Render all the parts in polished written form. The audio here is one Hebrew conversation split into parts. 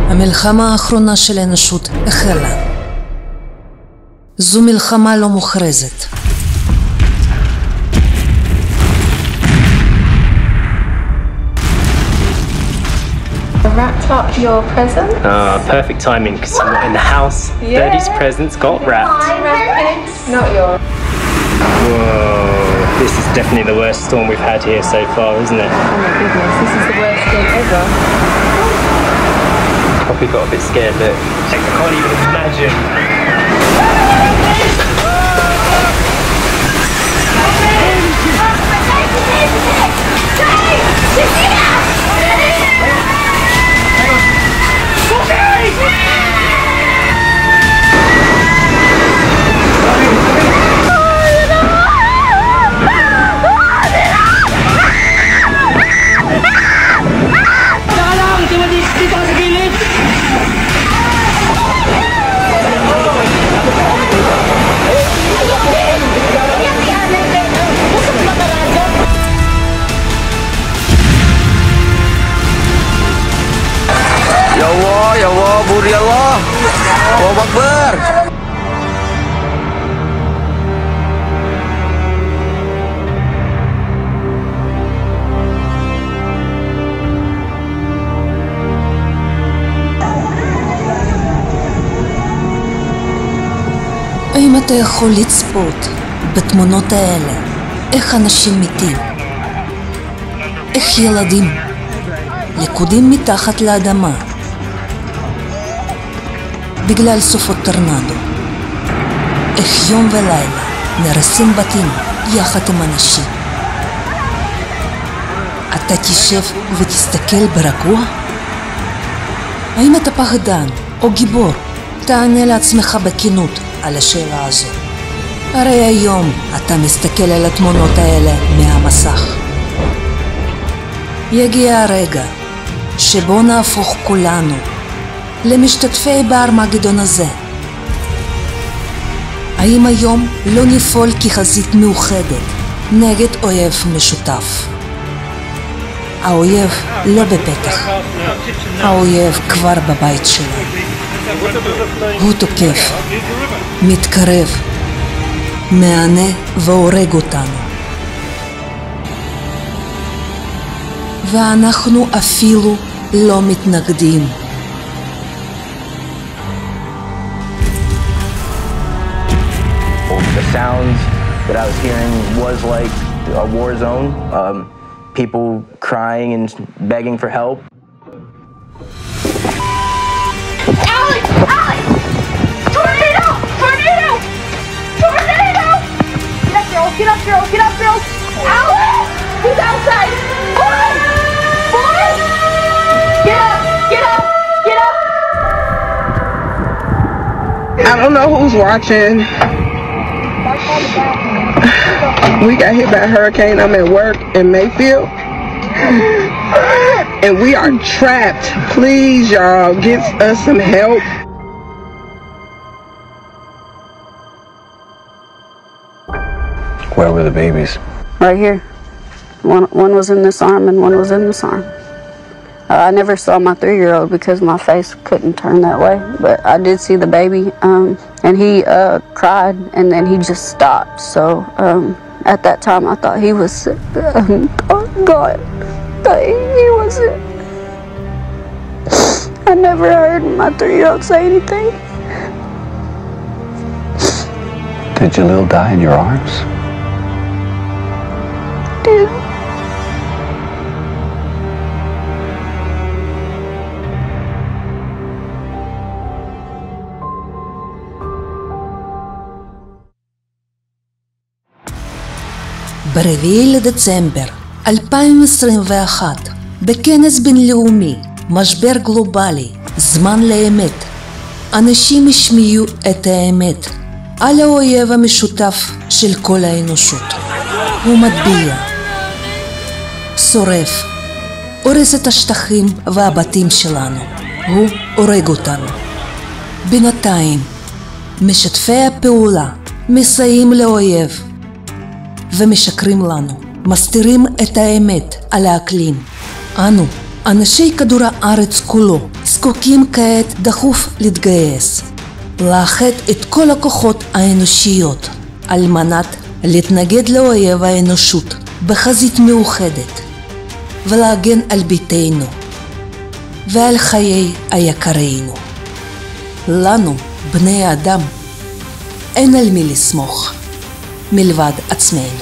המלחמה האחרונה של האנושות החלה. זו מלחמה לא מוכרזת. Wrapped up your present? Perfect timing because I'm not in the house. Yeah. Birdie's presents got wrapped. Not yours. Whoa, this is definitely the worst storm we've had here so far, isn't it? Oh my goodness, this is the worst thing ever. Probably got a bit scared, look. I can't even imagine. Ya Allah, Budi Allah. Allahu Akbar. האם אתה יכול לצפות בתמונות האלה? איך אנשים מתים? איך ילדים לכודים מתחת לאדמה בגלל סופות טורנדו? איך יום ולילה נרסים בתים יחד עם אנשים? אתה תשב ותסתכל ברגוע? האם אתה פחדן או גיבור? תענה לעצמך בכנות על השאלה הזו. הרי היום אתה מסתכל על התמונות האלה מהמסך. יגיע הרגע שבו נהפוך כולנו למשתתפי בארמגדון הזה. האם היום לא נפעל כחזית מאוחדת נגד אויב משותף? האויב לא בפתח, האויב כבר בבית שלנו. הוא תוקף, מתקרב, מענה והורג אותנו. ואנחנו אפילו לא מתנגדים. The sounds that I was hearing was like a war zone. People crying and begging for help. Alex! Alex! Tornado! Tornado! Tornado! Get up, girls! Get up, girls! Get up, girls! Alex! He's outside! Boys! Boys! Get up! Get up! Get up! I don't know who's watching. We got hit by a hurricane. I'm at work in Mayfield. And we are trapped. Please, y'all, get us some help. Where were the babies? Right here. One was in this arm and one was in this arm. I never saw my 3-year-old because my face couldn't turn that way, but I did see the baby, and he cried, and then he just stopped. So at that time, I thought he was sick. Oh God, but he wasn't. I never heard my 3-year-old say anything. Did Jalil die in your arms? Did. ב4 לדצמבר 2021, בכנס בינלאומי, משבר גלובלי, זמן לאמת, אנשים השמיעו את האמת על האויב המשותף של כל האנושות. הוא מטביע, שורף, הורס את השטחים והבתים שלנו. הוא הורג אותנו. בינתיים, משתפי הפעולה מסייעים לאויב ומשקרים לנו, מסתירים את האמת על האקלים. אנו אנשי כדור הארץ כולו זקוקים כעת דחוף להתגייס, לאחד את כל הכוחות האנושיות על מנת להתנגד לאויב האנושות בחזית מאוחדת ולהגן על ביתנו ועל חיי היקרינו. לנו, בני האדם, אין על מי לסמוך מלבד עצמנו.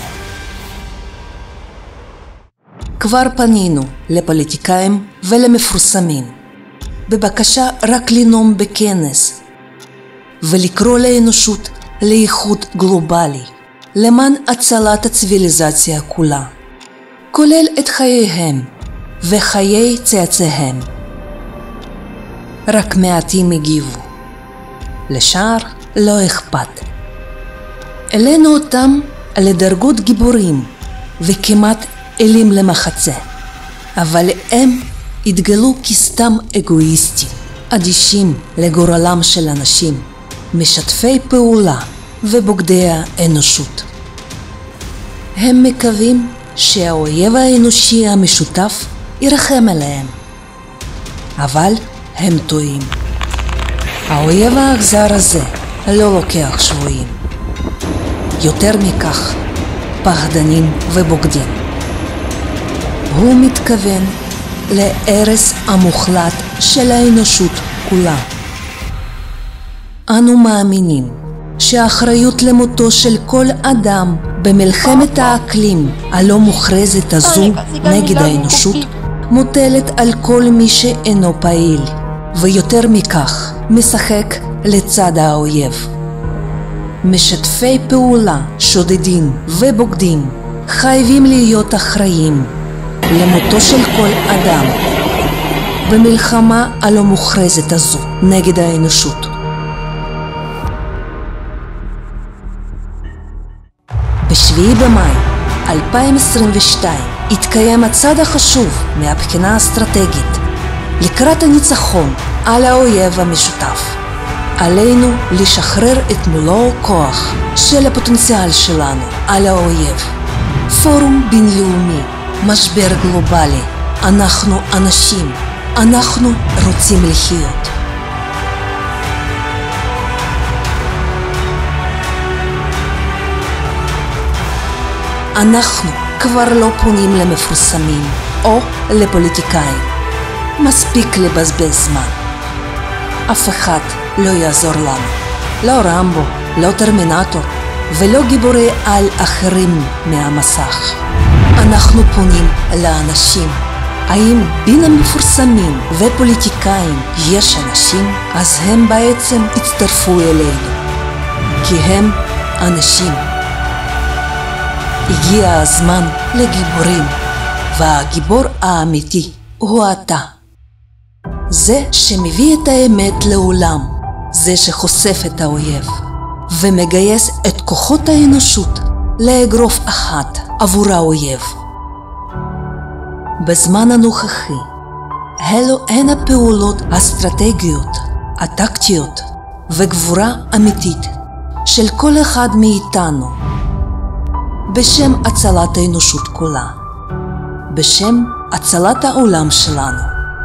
כבר פנינו לפוליטיקאים ולמפורסמים בבקשה רק לנאום בכנס ולקרוא לאנושות לאיחוד גלובלי למען הצלת הציוויליזציה כולה, כולל את חייהם וחיי צאצאיהם. רק מעטים הגיבו, לשאר לא אכפת. העלינו אותם לדרגות גיבורים וכמעט אלים למחצה, אבל הם התגלו כסתם אגואיסטים, אדישים לגורלם של אנשים, משתפי פעולה ובוגדי האנושות. הם מקווים שהאויב האנושי המשותף ירחם עליהם, אבל הם טועים. האויב האכזר הזה לא לוקח שבויים. יותר מכך, פחדנים ובוגדים. הוא מתכוון להרס המוחלט של האנושות כולה. אנו מאמינים שהאחריות למותו של כל אדם במלחמת האקלים הלא מוכרזת הזו נגד האנושות מוטלת על כל מי שאינו פעיל, ויותר מכך משחק לצד האויב. משתפי פעולה, שודדים ובוגדים חייבים להיות אחראים למותו של כל אדם במלחמה הלא מוכרזת הזו נגד האנושות. ב7 במאי 2022 התקיים הצעד החשוב מהבחינה האסטרטגית לקראת הניצחון על האויב המשותף. עלינו לשחרר את מלוא הכוח של הפוטנציאל שלנו על האויב. פורום בינלאומי, משבר גלובלי, אנחנו אנשים, אנחנו רוצים לחיות. אנחנו כבר לא פונים למפורסמים או לפוליטיקאים. מספיק לבזבז זמן. אף אחד לא יעזור לנו. לא רמבו, לא טרמינטור, ולא גיבורי על אחרים מהמסך. אנחנו פונים לאנשים. האם בין המפורסמים ופוליטיקאים יש אנשים? אז הם בעצם הצטרפו אלינו. כי הם אנשים. הגיע הזמן לגיבורים, והגיבור האמיתי הוא אתה. זה שמביא את האמת לעולם, זה שחושף את האויב, ומגייס את כוחות האנושות לאגרוף אחת עבור האויב. בזמן הנוכחי, אלו הן הפעולות האסטרטגיות, הטקטיות וגבורה אמיתית של כל אחד מאיתנו, בשם הצלת האנושות כולה, בשם הצלת העולם שלנו.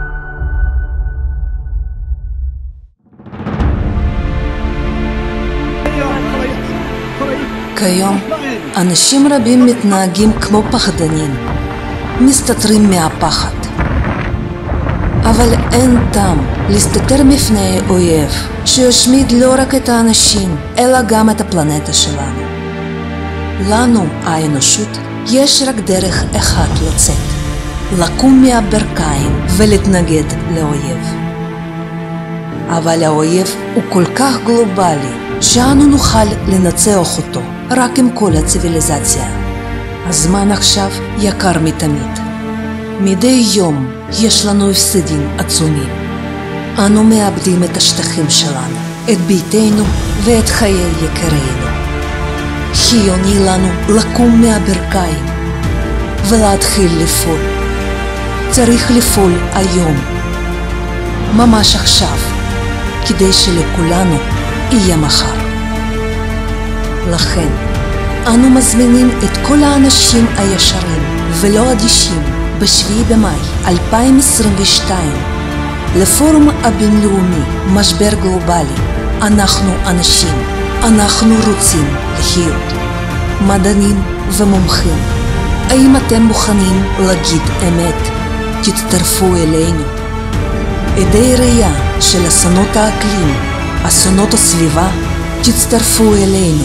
כיום, אנשים רבים מתנהגים כמו פחדנים, מסתתרים מהפחד. אבל אין טעם להסתתר מפני אויב שישמיד לא רק את האנשים, אלא גם את הפלנטה שלנו. לנו, האנושות, יש רק דרך אחת לצאת, לקום מהברכיים ולהתנגד לאויב. אבל האויב הוא כל כך גלובלי, שאנו נוכל לנצח אותו רק עם כל הציוויליזציה. הזמן עכשיו יקר מתמיד. מדי יום יש לנו הפסדים עצומים. אנו מאבדים את השטחים שלנו, את ביתנו ואת חיי יקרינו. חיוני לנו לקום מהברכיים ולהתחיל לפעול. צריך לפעול היום, ממש עכשיו, כדי שלכולנו יהיה מחר. לכן, אנו מזמינים את כל האנשים הישרים ולא אדישים ב-7 במאי 2022 לפורום הבינלאומי משבר גלובלי. אנחנו אנשים, אנחנו רוצים לחיות. מדענים ומומחים, האם אתם מוכנים להגיד אמת? תצטרפו אלינו. עדי ראייה של אסונות האקלים, אסונות הסביבה, תצטרפו אלינו.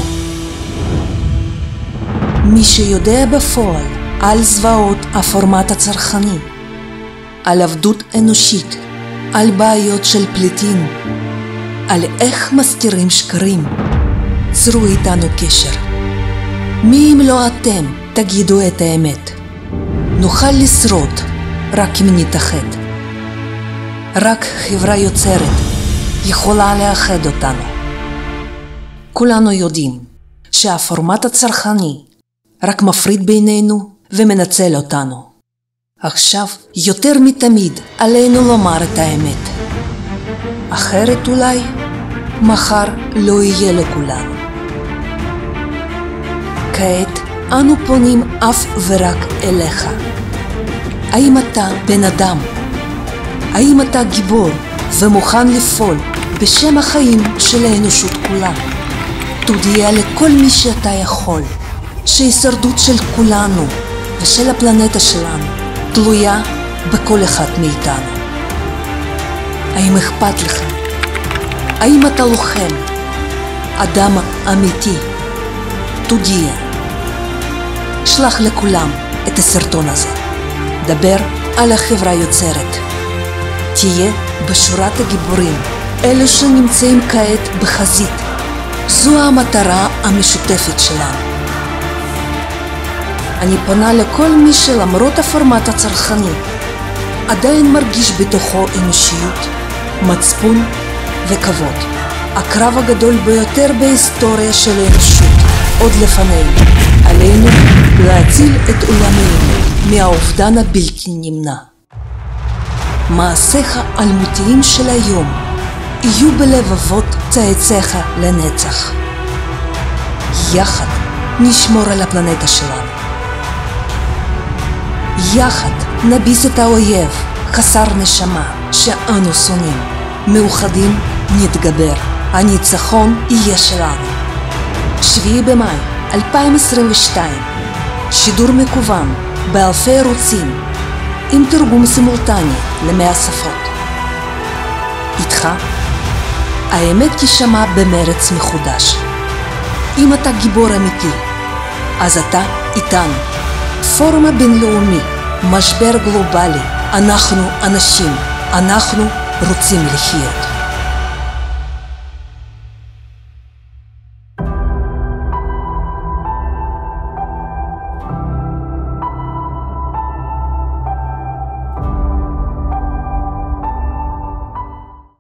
מי שיודע בפועל על זוועות הפורמט הצרכני, על עבדות אנושית, על בעיות של פליטים, על איך מסתירים שקרים, צרו איתנו קשר. מי אם לא אתם תגידו את האמת. נוכל לשרוד רק אם נתאחד. רק חברה יוצרת יכולה לאחד אותנו. כולנו יודעים שהפורמט הצרכני רק מפריד בינינו ומנצל אותנו. עכשיו יותר מתמיד עלינו לומר את האמת. אחרת אולי מחר לא יהיה לכולנו. כעת אנו פונים אף ורק אליך. האם אתה בן אדם? האם אתה גיבור ומוכן לפעול בשם החיים של האנושות כולה? תודיע לכל מי שאתה יכול שההישרדות של כולנו ושל הפלנטה שלנו תלויה בכל אחד מאיתנו. האם אכפת לך? האם אתה לוחם? אדם אמיתי? תודיע. שלח לכולם את הסרטון הזה. דבר על החברה יוצרת. תהיה בשורת הגיבורים, אלו שנמצאים כעת בחזית. זו המטרה המשותפת שלנו. אני פונה לכל מי שלמרות הפורמט הצרכני עדיין מרגיש בתוכו אנושיות, מצפון וכבוד. הקרב הגדול ביותר בהיסטוריה של האנושות עוד לפנינו. עלינו להציל את עולמנו מהאובדן הבלתי נמנע. מעשיך האלמותיים של היום יהיו בלבבות צאצאיך לנצח. יחד נשמור על הפלנטה שלנו. יחד נביס את האויב חסר נשמה שאנו שונאים. מאוחדים נתגבר. הניצחון יהיה שלנו. 7 במאי 2022, שידור מקוון באלפי ערוצים עם תרגום סימולטני ל100 שפות. איתך האמת תשמע במרץ מחודש. אם אתה גיבור אמיתי, אז אתה איתנו. פורום הבינלאומי, משבר גלובלי. אנחנו אנשים, אנחנו רוצים לחיות.